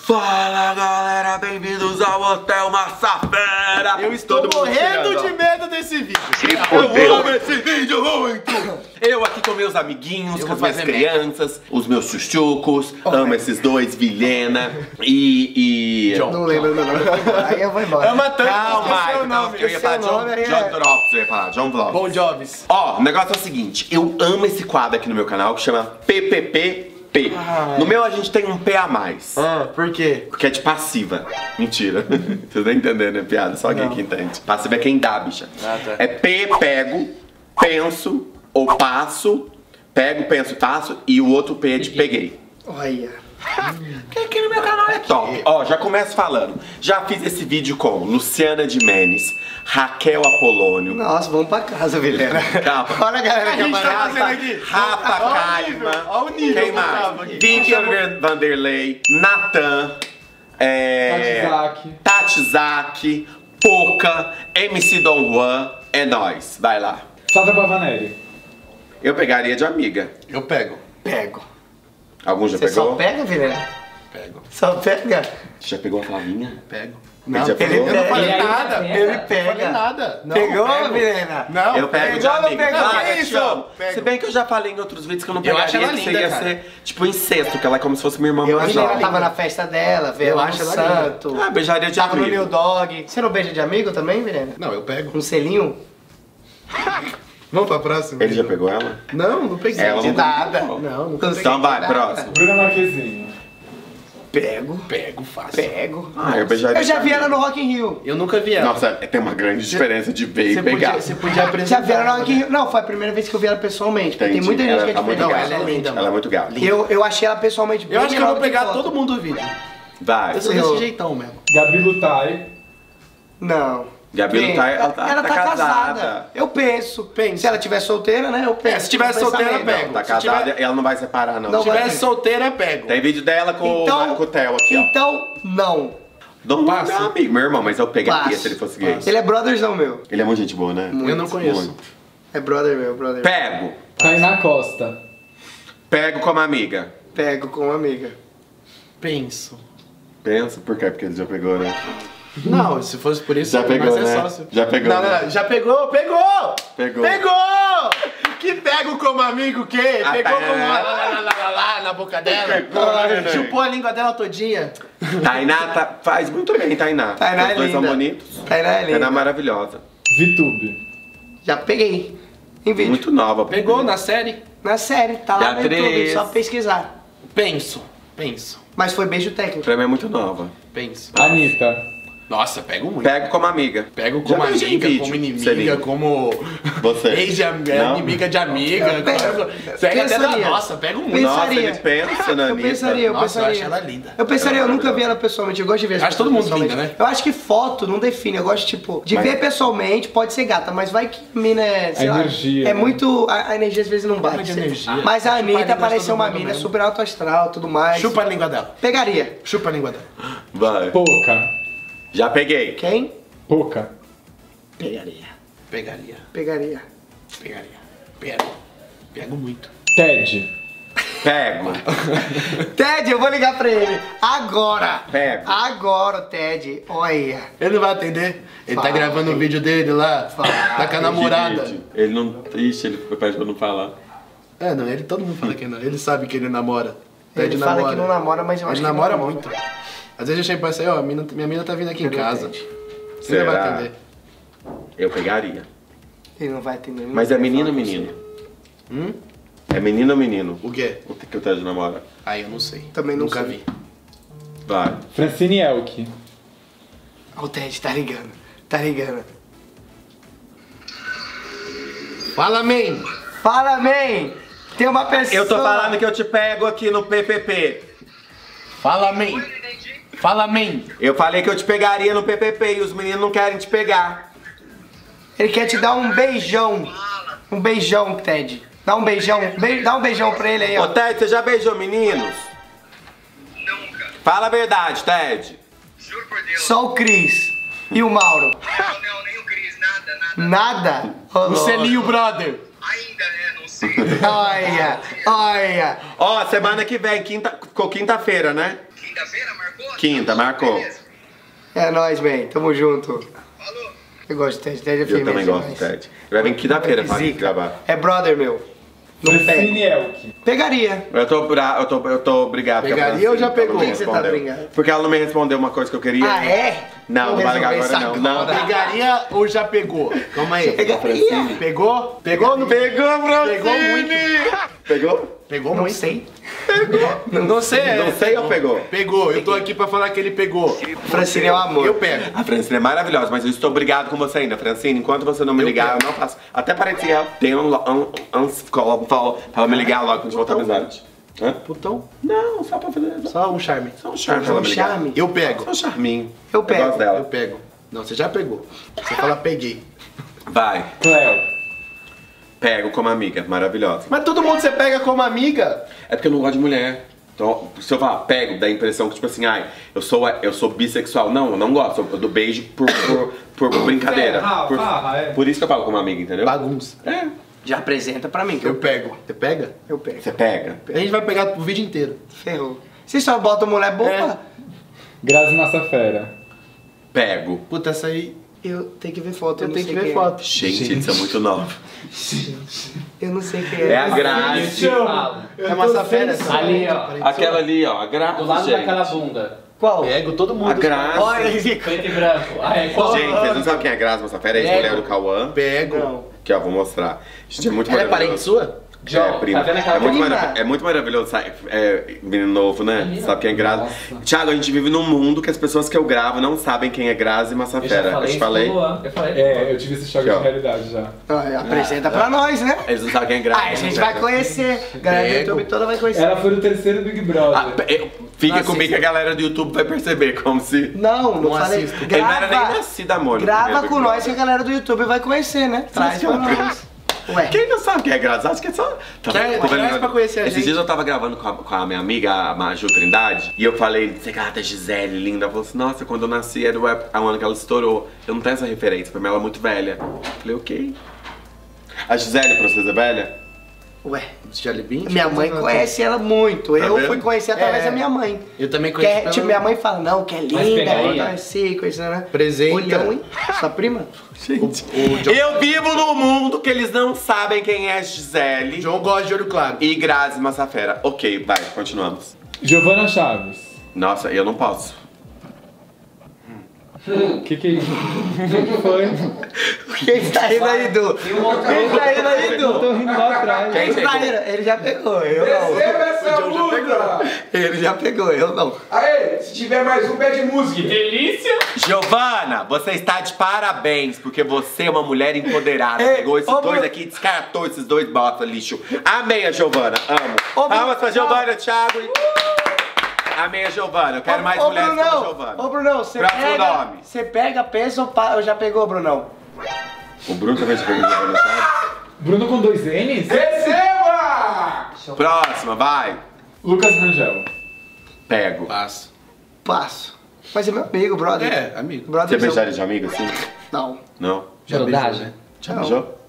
Fala galera, bem-vindos ao Hotel Massafera. Eu estou morrendo de medo desse vídeo. Eu amo esse vídeo muito. Eu aqui com meus amiguinhos, com as minhas crianças, os meus chuchucos. Amo esses dois, Vilhena e... John. Não lembro meu nome. Aí eu vou embora. Ama tanto. Calma, eu ia falar John Drops, eu ia falar John Vlogs. Bon Jobs. Ó, o negócio é o seguinte, eu amo esse quadro aqui no meu canal que chama PPP. No meu a gente tem um P a mais. Por quê? Porque é de passiva. Mentira. Vocês não entendem, né, piada? Só alguém que entende. Passiva é quem dá, bicha. Tá. É P, pego, penso ou passo. Pego, penso, passo. E o outro P é de peguei. Olha. Porque aqui no meu canal é top. Ó, já começo falando. Já fiz esse vídeo com Luciana Gimenez, Raquel Apolônio. Nossa, vamos pra casa, Vilhena. Calma. Olha a galera que Rafa, tá fazendo aqui. Rafa Kalimann. Olha o nível. Quem mais? Vicky Vanderlei, Natan, Tati Zaki, Poca, MC Don Juan. É nóis. Vai lá. Sasa Bavanelli. Eu pegaria de amiga. Eu pego. Pego. Algum já Você pegou? só pega, Vilhena? Pego. Só pega? Você já pegou a Flavinha? Pego. Ele já pegou? Eu não falei Ele nada. pega. Ele pega. Não falei nada. Não, Pegou, pego. Vilhena? Não. Eu pego de Pegou, não amiga. pegou, Ah, que eu isso? te amo. Pego. Se bem que eu já falei em outros vídeos que eu não Eu acho pegaria, ela que linda, ia cara. ser tipo incesto, que ela é como se fosse minha irmã Eu mais acho que ela nova. tava na festa dela, veio Eu lá no acho ela santo. Ah, beijaria de Tava no amigo. New Dog. Você não beija de amigo também, Vilhena? Não, eu pego. Um selinho? Vamos pra próxima? Ele já pegou ela? Não peguei. Ela De nunca nada. pegou. Não, nunca peguei. Então vai, Nada. próximo. Bruna Marquezine. Pego. Pego, fácil. Pego. Ah, eu beijaria Eu já de vi ela amigo. no Rock in Rio. Eu nunca vi ela. Nossa, tem uma grande diferença de ver e pegar. Você podia Já apresentar. vi ela no Rock in Rio. Não, foi a primeira vez que eu vi ela pessoalmente. Porque tem muita gente Ela que é tá muito diferente. gata. Não, ela é linda, Ela é muito gata. Eu achei ela pessoalmente bem Eu acho que eu melhor vou do que pegar foto. todo mundo do vídeo. Vai. Eu sou Eu- desse jeitão mesmo. Gabi Lutai. Não. Gabi Bem, não tá, ela tá casada. Eu penso. Se ela estiver solteira, né? Eu penso. se tivesse Eu solteira, pensamento. pego. Tá Se casada, tiver- ela não vai separar, não. Não Se vai. tivesse solteira, pego. Tem vídeo dela com, Então- com o Theo aqui, ó. Então, não. Dom é Passa. meu amigo, meu irmão, mas eu pegaria Passo. se ele fosse gay. Ele é brotherzão meu. Ele é muito gente boa, né? Eu não conheço. Muito. É brother meu, brother. Pego. Tainá Costa. Pego como amiga. Pego com uma amiga. Penso. Pensa, por quê? Porque ele já pegou, né? Não, se fosse por isso, Já pegou, mas é né? sócio. Já pegou, Não, né? não, já pegou, pegou! Pegou. Pegou! Que pego como amigo o quê? Ah, Pegou tá. como lá na boca dela. Pegou, né, né? Chupou a língua dela todinha. Tainá faz muito bem, Tainá. Tainá Os é dois são linda. bonitos. Tainá é linda. Tainá é maravilhosa. Vitube. Já peguei. Em vídeo. Muito nova. Pegou na série? Na série, tá lá no Beatriz. YouTube, só pesquisar. Penso. Mas foi beijo técnico. Pra mim é muito nova. Penso. Anitta. Nossa, pego muito. Pego como amiga. Pego Já como beijei em amiga, vídeo, como inimiga, Celinho. como Você. Não? inimiga de amiga. Pega até da Pensaria. nossa, pego muito. Nossa, Pensaria. ele pensa na Eu Anitta. pensaria, eu Nossa, eu pensaria. acho ela linda. Eu pensaria, eu Ela é nunca vi maravilhosa. ela pessoalmente. Eu gosto de ver as Acho todo pessoas mundo linda, pessoalmente. né? Eu acho que foto não define. Eu gosto, tipo, de Mas- ver pessoalmente, pode ser gata, mas vai que a mina é, sei A lá, energia, é né? muito... A energia às vezes não bate. de energia. Mas a Chupa a língua Anitta de pareceu todo uma mundo mina mesmo. super alto astral, tudo mais. Chupa a língua dela. Pegaria. Chupa a língua dela. Vai. Poca. Já peguei. Quem? Poca. Pegaria. Pegaria. Pegaria. Pego muito. Ted. Pego. Ted, eu vou ligar pra ele. Agora. Pego. Agora, Ted. Olha. Ele não vai atender. Ele tá Fala. gravando o vídeo dele lá. Tá com a namorada. Que vídeo? Ele não... Ixi, ele pede pra não falar. É, não, todo mundo fala que não. Ele sabe que ele namora. Ele fala que não namora, mas eu acho Ele que namora namora. muito. Às vezes eu chego pra sair, ó, minha mina tá vindo aqui em Cadê o casa. Ted? Você não vai Será? atender. Eu pegaria. Ele não vai atender. ele Mas não é vai menino ou falar com menino? você. É menino ou menino? O quê? O que o Ted namora? Aí eu não sei. Também não Nunca sei. vi. Vai. Francine Elk. Ó, o Ted tá ligando. Tá ligando. Fala, man! Fala, man! Tem uma pessoa... Eu tô falando que eu te pego aqui no PPP. Fala, man! Fala, man! Eu falei que eu te pegaria no PPP e os meninos não querem te pegar. Ele quer te dar um beijão. Um beijão, Ted. Dá um beijão. Dá um beijão pra ele aí, Ô ó. Ted, você já beijou meninos? Nunca. Fala a verdade, Ted. Juro por Deus. Só o Cris. E o Mauro. Não, nem o Cris, nada. Nada? Ô, O louco. selinho, brother! Ainda, né? Não sei. Olha, olha. Ó, semana que vem, ficou quinta-feira, né? quinta-feira, marcou? Quinta, marcou. Beleza. É nóis, man. Tamo junto. Falou. Eu gosto do Ted. Ted é Eu firmeza também gosto do demais. Ted. Ele vai vir quinta-feira pra Zica. gravar. É brother, meu. Não pega. Francine Elk. Pegaria. Eu tô obrigado. com a Pegaria Francine, ou já porque ela não pegou? me Por que você tá respondeu. brigado? Porque ela não me respondeu uma coisa que eu queria. Ah, é? Não, não vai ligar Vou agora resolver não. isso Não. Pegaria ou já pegou? Calma aí. Pegaria. Pegou? Pegou ou não Pegou, Francine! Pegou muito. Pegou? Pegou Não muito. sei. Não sei. Não sei ou pegou? Pegou. Eu tô aqui pra falar que ele pegou. Francine é o amor. Eu pego. A Francine é maravilhosa, mas eu estou brigado com você ainda, Francine. Enquanto você não me ligar, eu não faço. Até parece que ela tem pra ela me ligar logo quando a gente voltar a amizade. Hã? Putão. Não, só pra fazer. Só um charme. Só um charme pra ela me ligar. Charme. Eu pego. Só um charminho. Eu pego. gosto dela. Eu pego. Não, você já pegou. Você fala peguei. Vai. Cleo. Pego como amiga, maravilhosa. Mas todo mundo você pega como amiga. É porque eu não gosto de mulher. Então, se eu falar pego, dá a impressão que, tipo assim, ai, eu sou bissexual. Não, eu não gosto. Eu dou beijo por brincadeira. Por isso que eu falo como amiga, entendeu? Bagunça. É. Já apresenta pra mim. Que Eu pego. Você pega? Eu pego. Você pega. A gente vai pegar o vídeo inteiro. Ferrou. Você só bota mulher boa? Grazi Massafera. Pego. Puta, essa aí. Eu tenho que ver foto. Eu não tenho que sei ver quem é. foto. Gente, eles são muito novos. Eu não sei quem É é. a Grazi. É massa fera essa. Ali, ó. Aquela ali, ó, a Grazi, Do lado gente. daquela bunda. Qual? Pego todo mundo. A Grazi. Olha, Zico. Preto e branco. Ah, é qual? Gente, vocês não sabem quem é a Grazi Massafera? É ex-mulher do Cauã. Pego. Não. Que ó, vou mostrar. Gente, é muito Ela é maravilhoso. parente sua? João, prima. tá vendo aquela É muito, prima? é muito maravilhoso, menino novo, né? Sabe quem é Grazi? Thiago, a gente vive num mundo que as pessoas que eu gravo não sabem quem é Grazi Massafera. Eu te falei? Eu falei. É, eu tive esse choque Aqui, ó. de realidade já. Apresenta pra nós, né? Eles não sabem quem é Grazi. Ah, a gente vai conhecer. A galera do Pego. YouTube toda vai conhecer. Ela foi no terceiro Big Brother. Fica Não comigo assista. que a galera do YouTube vai perceber, como se... Não falei. assisto. Ele não era nem nascido, amor. no Grava primeiro com Big nós Brother. que a galera do YouTube vai conhecer, né? Traz pra nós. Ué. Quem não sabe quem é Grazi? Acho que é só... Traz pra conhecer a Esses gente. dias eu tava gravando com a minha amiga, a Maju Trindade, e eu falei, você gata Gisele, linda. Ela falou assim, nossa, quando eu nasci era o ano que ela estourou. Eu não tenho essa referência, pra mim ela é muito velha. Eu falei, ok. A Gisele, pra vocês, é velha? Ué. Jalibim? Minha mãe conhece ela muito. Eu vendo? fui conhecer através É. da minha mãe. Eu também Que conheço. é, pela- tipo, minha mãe fala, não, que é linda, pegaria. conheci, conhecendo, né? Apresenta. Olhão, hein? Sua prima? O Eu vivo num mundo que eles não sabem quem é Gisele João gosta de olho claro. e Grazi Massafera. Ok, vai, continuamos. Giovana Chaves. Nossa, eu não posso. Que é isso? O que foi? Quem tá rindo aí, Du? Quem tá rindo aí, Eu Du? tô rindo lá atrás. Quem tá rindo? Ele já pegou, eu não. essa música! Ele já pegou, eu não. Aê, se tiver mais um, pede música. Delícia! Giovana, você está de parabéns, porque você é uma mulher empoderada. Ei, Pegou esses ô, dois Bruno. aqui e descartou esses dois bosta lixo. Amei a Giovana, amo. Ô, Bruno, Palmas pra Giovana, Thiago. Amei a Giovana, eu quero mais mulheres como a Giovana. Ô, Brunão, você Próximo pega, nome. você pega, pensa ou ou já pegou, Brunão? O Bruno também já pegou a Giovana, sabe? Bruno com 2 N's? Receba! Próxima, vai. Lucas Rangel. Pego. Passo. Passo. Mas é meu amigo, brother. É, amigo. Brother. Você beijaria de amigo assim? Não. Não? Já beijou, né? Já Não. beijou?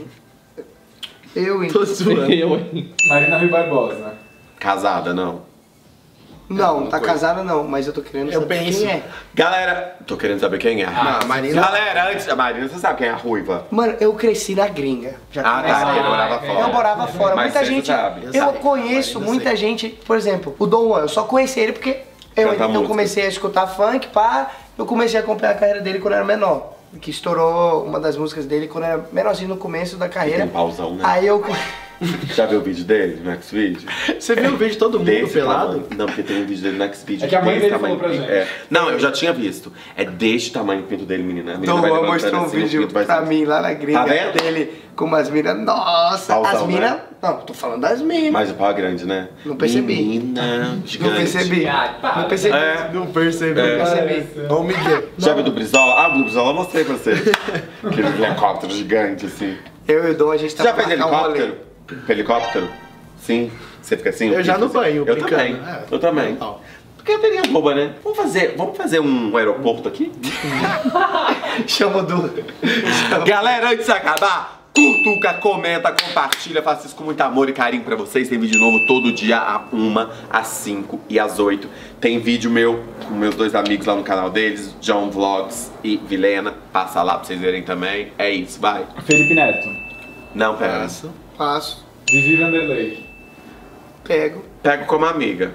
Eu, hein? Tô zoando. Eu, hein? Marina Rui Barbosa. Casada, não? Não, tá casada não, mas eu tô querendo Eu saber penso. quem é. Galera, tô querendo saber quem é. Não, a Marina. Galera, antes da Marina, você sabe quem é a Ruiva? Mano, eu cresci na gringa. Já Ah, começa tá, aí. ele morava fora. Eu morava fora. Mas Muita você gente. sabe. Eu Sabe. conheço Marina, muita sei. gente, por exemplo, o Dom Juan, eu só conheci ele porque eu Canta música. comecei a escutar funk, pá, eu comecei a acompanhar a carreira dele quando eu era menor. Que estourou uma das músicas dele quando eu era menorzinho no começo da carreira. Tem pauzão, né? Aí eu. Já viu o vídeo dele no Xvideo? Você viu o vídeo de todo mundo Desse pelado? tamanho. Não, porque tem um vídeo dele no Xvideo. É que a mãe desse dele falou tamanho. pra gente. É. Não, eu já tinha visto. É deste tamanho o pinto dele, menina. A menina Dom vai Juan levantando mostrou um assim, o vídeo pinto vai pra assim. mim lá na gringa Tá vendo? dele com umas minas. Nossa, Pauzão, as minas. né? Não, tô falando das minas. Mas o pau é grande, né? Não percebi. Menina, gigante. Não percebi. Ah, para. Não percebi. É. Não percebi. É. Percebi. Ó o Miguel. Já viu do Brizola? Ah, o do Brizola eu mostrei pra você. Aquele helicóptero gigante, assim. Eu e o Dom, a gente tá Você já pra fez marcar um rolê. helicóptero? Helicóptero? Sim. Você fica assim? Eu já no assim? banho, Eu brincando. também. É. Eu também. Ó. Porque teria boba, né? Vamos fazer um aeroporto aqui? Chama o Du. Galera, antes de acabar, Curtuca, comenta, compartilha, faça isso com muito amor e carinho pra vocês. Tem vídeo novo todo dia, às 1, às 5 e às 8. Tem vídeo meu com meus dois amigos lá no canal deles, John Vlogs e Vilena. Passa lá pra vocês verem também. É isso, vai. Felipe Neto. Não, pega. Passo. Passo. Vivi Vanderlei. Pego. Pego como amiga.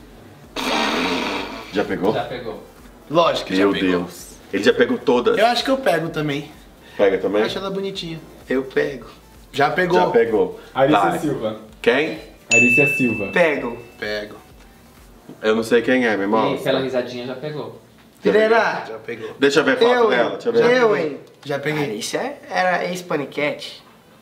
Já pegou? Já pegou. Lógico que já Meu pegou. Deus. Ele já pegou todas. Eu acho que eu pego também. Pega Eu também? acho ela bonitinha. Eu pego. Já pegou? Já pegou. Arícia Vai. Silva. Quem? Arícia Silva. Pego. Pego. Eu não sei quem é, me E mostra. pela risadinha já pegou. Vilena. Já pegou. Deixa eu ver a foto Eu, dela. hein? Deixa eu ver. Eu, hein? Já Ah, peguei. isso era ex-paniquete.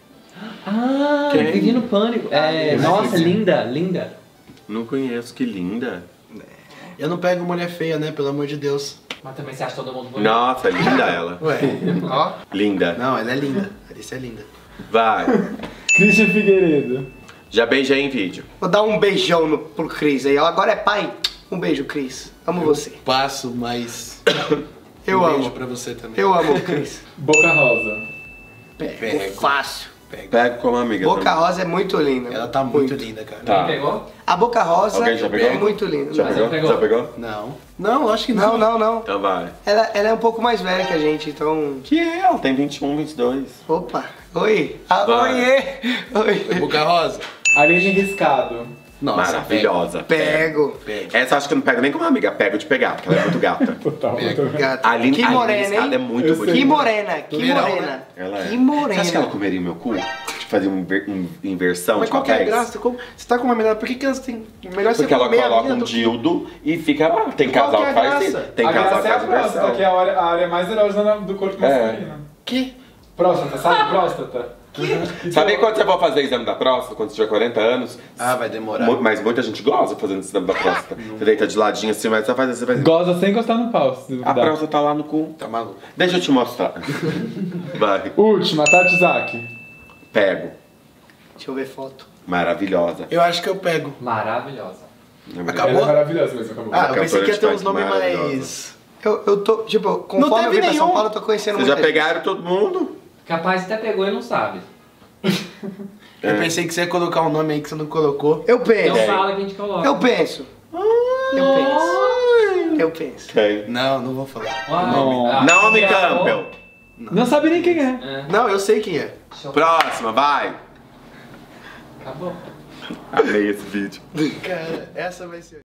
Ah, Quem? Vivi no Pânico. É, nossa, linda, linda. Não conheço, que linda. Eu não pego mulher feia, né? Pelo amor de Deus. Mas também você acha todo mundo bonito? Nossa, linda ela. Ué. Ó. Linda. Não, ela é linda. A Alice é linda. Vai. Christian Figueiredo. Já beijei em vídeo. Vou dar um beijão pro Cris aí. Agora é pai. Um beijo, Cris. Amo você. Passo, mas... Eu um amo. beijo pra você também. Eu amo o Cris. Boca Rosa. Pego. Fácil. Pego como amiga. Boca também. Rosa é muito linda. Ela tá muito linda, cara. Tá. Quem pegou? A Boca Rosa Alguém já pegou? é muito linda. Já Mas- pegou? pegou? Já pegou? Não. Não, acho que Não, não. não, não. Então vai. Ela é um pouco mais velha que a gente, então... Que é? Ela tem 21, 22. Opa. Oi. Ah, Vai. oiê. Oi. Boca Rosa. Aline Riscado. Nossa, Maravilhosa. Pego. Pego. Essa eu acho que eu não pego nem como amiga. Pego de pegar, porque ela é muito gata. Total. Pego. Gata. A Aline, Que a Aline morena, Riscado é hein? muito Eu bonita. Que morena. Que Mulherão, morena. né? Ela é. Que morena. Você acha que ela comeria meu cu? Tipo, fazer uma inversão Mas de qual que é a papéis? graça? Você tá com uma menina, por que elas têm... Melhor você Porque ela comer a coloca mina um do que- dildo e fica lá. Tem Qual casal que é que a faz graça? Tem a casal graça que é a faz próstata, inversão. que é a área mais erógena do corpo masculino. Que? Próstata, sabe? Próstata. Sabe quando você vai fazer exame da próstata, quando você tiver 40 anos? Ah, vai demorar. Mas muita gente goza fazendo esse exame da próstata. Você deita de ladinho assim, mas você faz assim. Goza sem encostar no pau, se A duvidar. próstata tá lá no cu. Tá maluco? Deixa eu te mostrar. Vai. Última, Tati Zaki. Pego. Deixa eu ver foto. Maravilhosa. Eu acho que eu pego. Maravilhosa. Acabou? Ela é maravilhosa mesmo, acabou. Ah, eu pensei que ia ter uns Cantora de nomes funk mais... Eu tô, tipo, conforme eu teve vim pra São nenhum. Paulo, eu tô conhecendo Vocês já muita gente. pegaram todo mundo? Capaz até pegou e não sabe. Eu pensei que você ia colocar um nome aí que você não colocou. Eu Não penso. fala que a gente coloca. Eu penso. Eu penso. Eu penso. Quem? Não, não vou falar. Ah, Naomi gravou. Campbell. Não sabe nem quem é. É, Não, eu sei quem é. Próxima, vai. acabou. Amei esse vídeo. Cara, essa vai ser...